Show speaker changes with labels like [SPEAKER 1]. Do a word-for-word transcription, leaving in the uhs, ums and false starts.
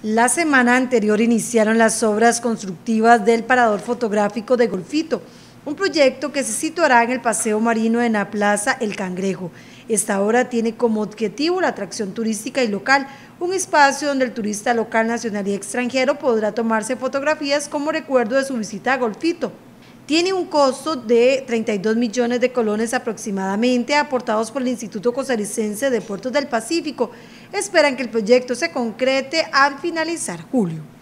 [SPEAKER 1] La semana anterior iniciaron las obras constructivas del parador fotográfico de Golfito, un proyecto que se situará en el paseo marino en la Plaza El Cangrejo. Esta obra tiene como objetivo la atracción turística y local, un espacio donde el turista local, nacional y extranjero podrá tomarse fotografías como recuerdo de su visita a Golfito. Tiene un costo de treinta y dos millones de colones aproximadamente, aportados por el Instituto Costarricense de Puertos del Pacífico. Esperan que el proyecto se concrete al finalizar julio.